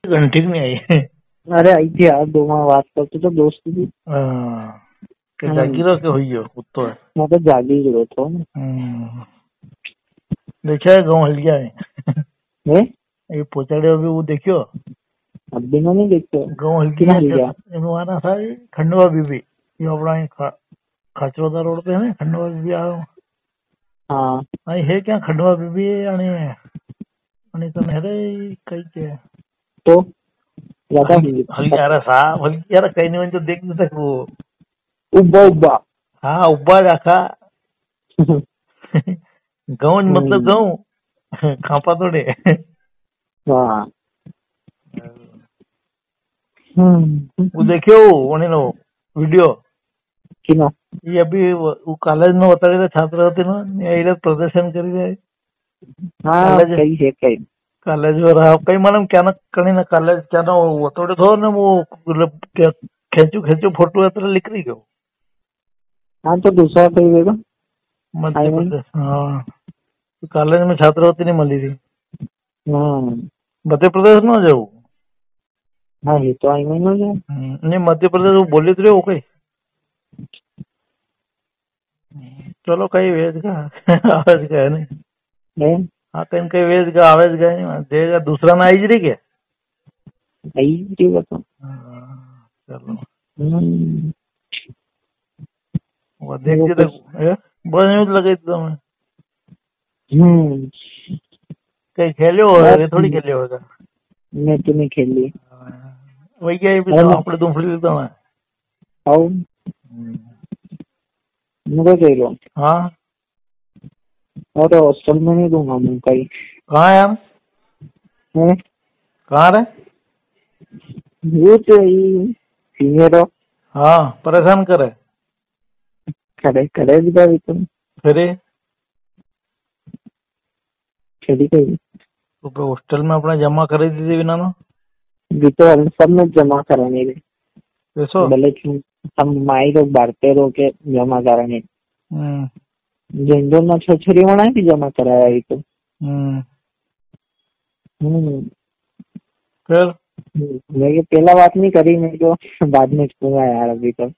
घंटी नहीं आई। अरे आई थी यार, 2 माह बात करते तो दोस्त थी। के जागी रहो के हुई हो कुत्तो है। मैं तो जागी ही रहता हूँ। देखा है गाँव हलिया है ये पोचाड़े अभी वो देखियो अभी नहीं देखते गाँव हलिया एनु आना था खंडवा बीबी ये अपना खाचरोदा रोड पे है ना खंडवा बीबी आओ। हाँ आणि हे क्या खंडवा बीबी आणि कौन है रे कई के तो ज्यादा हलियारा सा हलियारा कहीं नहीं तो देख नहीं तक वो उब्बा उब्बा हाँ उब्बा रखा गाँव मतलब गाँव खापा तोड़े। हाँ वो देखियो उन्हें नो वीडियो किना ये अभी वो कॉलेज में बताड़े छात्र होते ना ये प्रदर्शन करी रहे। हाँ कई है कई कॉलेज में रहा कई मालूम क्या ना कहीं ना कॉलेज क्या ना वो थोड़े थो ना वो खेचू फोटो है तरह लिख रही क्यों। हाँ तो दूसरा कहीं देगा मध्य प्रदेश हाँ कॉलेज में छात्र होती नहीं मिली थी मध्य प्रदेश में जाऊ। हाँ ये तो आई नहीं हो जाए नहीं मध्य प्रदेश वो बोली तो हो कहीं चलो कहीं वेज का आवाज का है नहीं हाँ कहीं कहीं वेज का आवाज का नहीं देगा दूसरा ना आई रही क्या आई बता चलो वो देख के बस न्यूज लगे तुम्हें कहीं खेले हो थोड़ी खेले होगा मैं तो नहीं खेली वही क्या भी अपने तुम फ्री लेता मैं आओ मुझे दे लो हाँ और हॉस्टल में नहीं दूंगा मैं कहीं कहाँ यार कहाँ रे वो तो सीनियर हो हाँ परेशान करे करे भी तुम फिर खेली कहीं तो हॉस्टल में अपना जमा कर दी थी बिना ना भी तो सब में जमा कराने पैसो भले हम माई लोग बांटते रहो के जमा कराने जेंडर में छोरी होना है कि जमा कराया ही तो फिर मैं पहला बात नहीं करी मैं तो बाद में कहूँगा यार अभी तो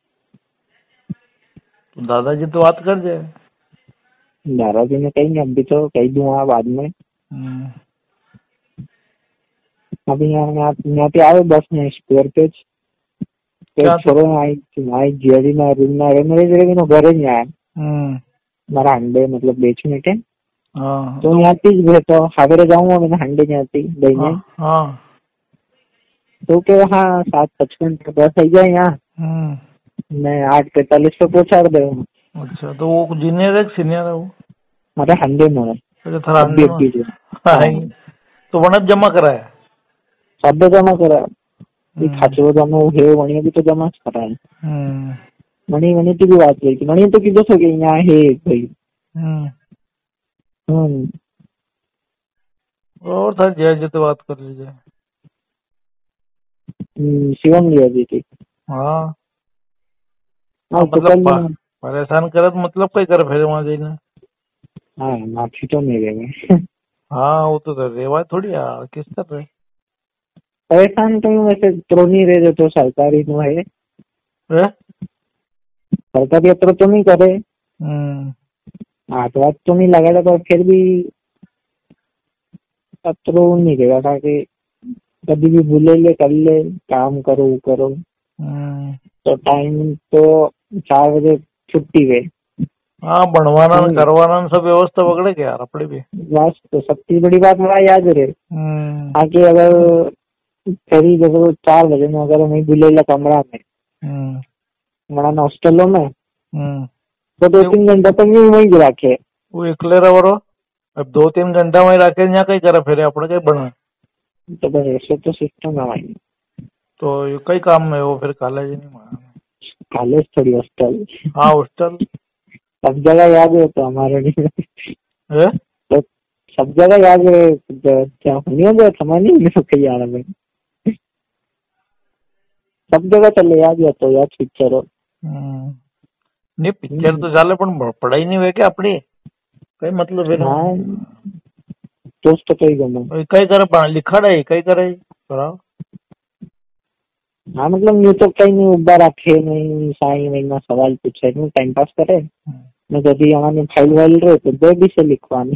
दादाजी तो बात कर जाए दादाजी ने कहीं अभी तो कही दूंगा बाद में अभी यहाँ पे आए बस में स्क्वायर पेज छोड़ो आई जियाजी ना रूम ना रहे मेरे जगह नो घरे नहीं आया मारा हंडे मतलब बेच में के तो यहाँ तीज भेजो हावेरे जाऊंगा मैंने हंडे नहीं आती दही तो के हाँ 7:55 बस आई जाए यहाँ मैं 8:45 पे पहुंचा दे। अच्छा तो वो जूनियर है सीनियर है वो अरे हंडे में तो वनत जमा कराया सब जमा करा खाचरो जमा हे वणी भी तो जमा कराया मणि की भी बात रही थी मणि तो किधर सो गई यहाँ है भाई और था जय तो बात कर लीजिए शिवम लिया जी थी हाँ मतलब परेशान करे तो मतलब कोई करे फिर वहाँ जाना हाँ माफी तो नहीं देंगे हाँ वो तो रेवा थोड़ी यार किस तरह परेशान तो वैसे तो नहीं रहे तो सरकारी नो है सरकारी अत्र तो नहीं करे हाथ वाथ तो नहीं लगा तो फिर भी अत्र नहीं रहेगा था कि कभी भी भूले ले कर ले काम करो तो टाइम तो 4 बजे छुट्टी गई हाँ बनवाना करवाना सब व्यवस्था पकड़े क्या यार अपने भी बस तो सबसे बड़ी बात मेरा याद रहे आगे अगर फिर जब 4 बजे में अगर मैं भूले कमरा में मरा हॉस्टलों में तो 2-3 घंटा तक भी वही रखे वो एकले रहो अब 2-3 घंटा वही रखे यहाँ कहीं करे फिर अपने कहीं बना तो बस ऐसे तो सिस्टम है वही तो कई काम में वो फिर कॉलेज नहीं माना कॉलेज थोड़ी हॉस्टल हाँ हॉस्टल सब जगह याद है तो हमारे लिए तो सब जगह याद है क्या नहीं हो गया समझ नहीं कहीं यार में सब जगह चले याद है तो याद पिक्चर हो नहीं पिक्चर तो चाले पण पढ़ाई नहीं हुए क्या अपनी कई मतलब है हाँ दोस्त कई गमो कई करे लिखा रहे कई करे कराओ हाँ मतलब यूँ तो कहीं नहीं उभा रखे नहीं साई नहीं सवाल पूछे नहीं टाइम पास करे मैं जब हमारे फाइल वाइल रहे तो दे भी से लिखवाने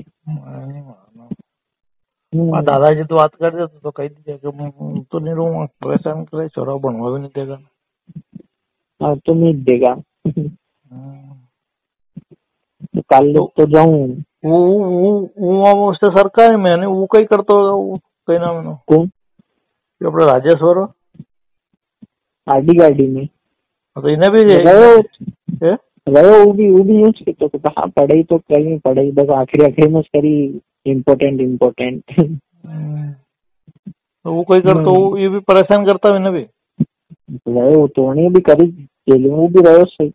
दादाजी तो बात कर दे तो कही दीजिए कि मैं तो नहीं रहूंगा, परेशान करे, छोरा बनवा भी नहीं देगा। हाँ तो नहीं देगा तो कल तो जाऊँ वो उससे सरकार मैंने वो कहीं करता होगा, वो कहीं ना मैंने कौन अपना राजेश्वर आडी गाड़ी में तो इन्हें भी वो भी यूज किया तो हाँ पढ़ाई तो करी पढ़ाई बस आखिरी में करी इम्पोर्टेंट तो वो कोई करता वो ये भी परेशान करता है इन्हें भी वो तो उन्हें भी करी जेल में वो भी रहो सही।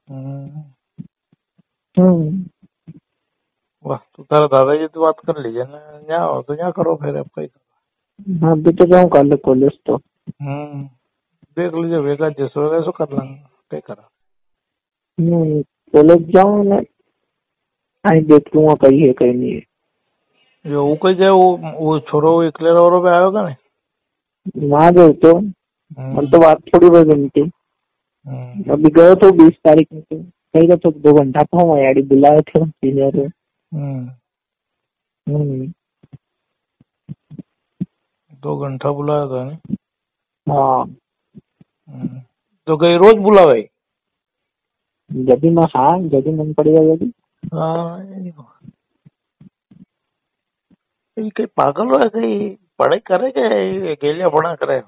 वाह तो तारा दादाजी तो बात कर लीजिए ना, यहाँ हो तो यहाँ करो फिर आपका ही। हाँ अभी तो जाऊँ कल कॉलेज तो देख लीजिए वेगा जैसो वैसो कर लेंगे क्या करा। कॉलेज जाऊँ ना आई देख लूंगा कहीं है कहीं नहीं है। जो वो कहीं जाए वो छोरो इकले रो पे आयोगा नहीं वहाँ गए तो हम तो बात थोड़ी बहुत बनती अभी गए तो 20 तारीख में तो कहीं तो 2 घंटा तो हम यारी बुलाए थे सीनियर 2 घंटा बुलाया था नहीं। हाँ तो कहीं रोज बुला भाई जब भी मैं हाँ जब भी मन पड़ेगा जब कहीं पागल हो कहीं पढ़ाई करे क्या गेलिया पढ़ा करे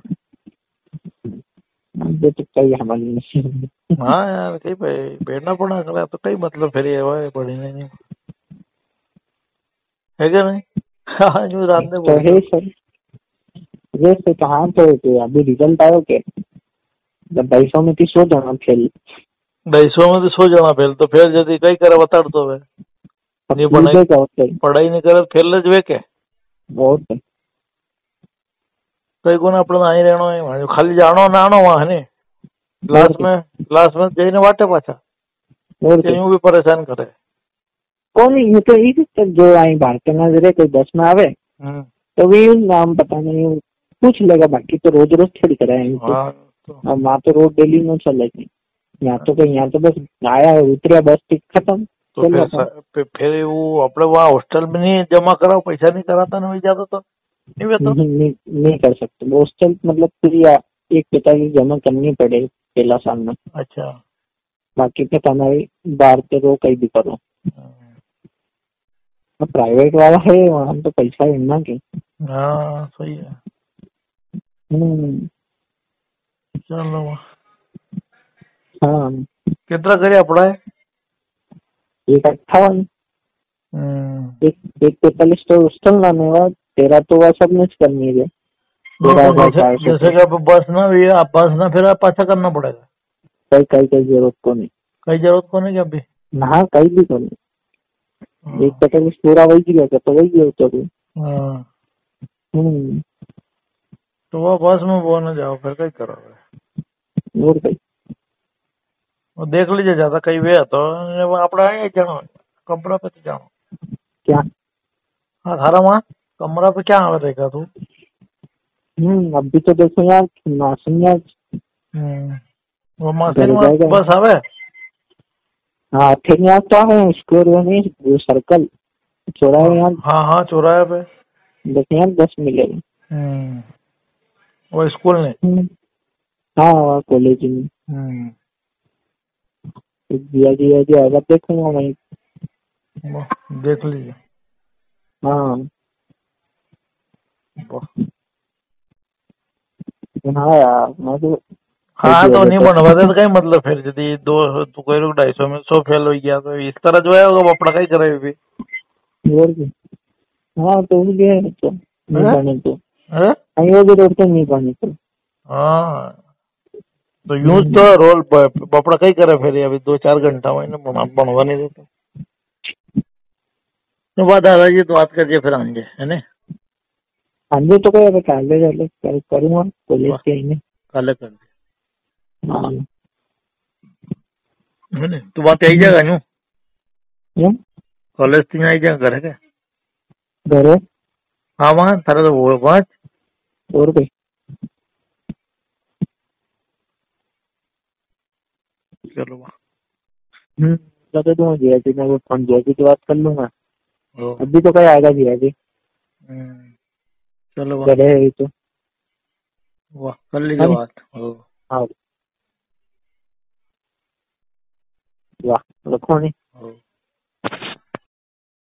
तो कहीं हमारी नहीं। हाँ यार कहीं बैठना पड़ा करे तो कई मतलब फिर ये पढ़ने नहीं है क्या नहीं। हाँ जो रात में तो है सर ये से कहाँ तो अभी रिजल्ट आयो के जब 250 में 100 जाना फेल 250 में तो 100 जाना फेल तो फिर यदि कई करे बता दो वे पढ़ाई नहीं करे फेल वे के बहुत कई को अपने आई रहनो है खाली जानो ना आनो वहां है क्लास में जईने वाटे पाछा यूं भी परेशान करे कौन ये तो जो आई भारतीय नजरे कोई 10 में आवे तो भी नाम पता नहीं पूछ लेगा बाकी तो रोज रोज थोड़ी कराए वहाँ तो रोज डेली में चलेगी यहाँ तो कहीं यहाँ तो बस आया उतरिया बस टिकट खत्म तो फिर वो अपने वहाँ हॉस्टल में नहीं जमा कराओ पैसा नहीं कराता ना ज्यादा तो नहीं कर सकते हॉस्टल मतलब फिर एक पिताजी जमा करनी पड़े पहला साल में। अच्छा बाकी फिर हमारी बाहर पे रो कहीं भी करो प्राइवेट वाला है वहाँ तो पैसा इतना की हाँ सही है चलो हाँ कितना करे पढ़ाई 158 एक 45 तो हॉस्टल लाने बाद 13 तो वह सब मिस करनी है जैसे कि बस ना भैया बस ना फिर पाछा करना पड़ेगा कई जरूरत को नहीं कई जरूरत को नहीं अभी हाँ कहीं भी को नहीं एक 45 पूरा वही गया तो वही गया तो भी तो वो बस में वो ना जाओ फिर कहीं करोगे और कहीं वो देख लीजिए ज्यादा कहीं वे तो अपना जानो कमरा पे तो जानो क्या हाँ थारा वहाँ कमरा पे क्या रहेगा तू अभी तो देखो यार मासूम वो मासूम बस आवे हाँ फिर यहाँ तो आवे स्क्वायर में वो सर्कल चौराहे यहाँ हाँ चौराहे पे देखिए यहाँ 10 मिलेगा वो स्कूल ने हाँ कॉलेज में दिया अगर देखूंगा वहीं देख लीजिए हाँ हाँ यार मैं तो तो नहीं बनवा दे तो कहीं मतलब फिर यदि 250 में 100 फेल हो गया तो इस तरह जो है वो अपना कहीं करे भी और भी हाँ तो भी है तो नहीं बने तो वो भी रोड नहीं बने तो हाँ तो यूज तो रोल अपना कहीं करे फिर अभी 2-4 घंटा में बनवा नहीं देता तो बात दादाजी तो बात करके फिर आएंगे है ना आंजे तो कोई काले करूँगा कॉलेज के ही काले कर दे हाँ तो बात यही जगह यूँ कॉलेज तो यही जगह घर है घर हाँ वहाँ तारा तो वो 5 और कोई चलो वाह। तो दूंगा जीआईटी में, वो फोन जीआईटी की बात कर लूंगा। ओ, अभी तो कहीं आएगा जीआईटी, चलो वाह चले है तो वाह, कर लीजिए हाँ बात। ओ, हाँ वाह, रखो नहीं।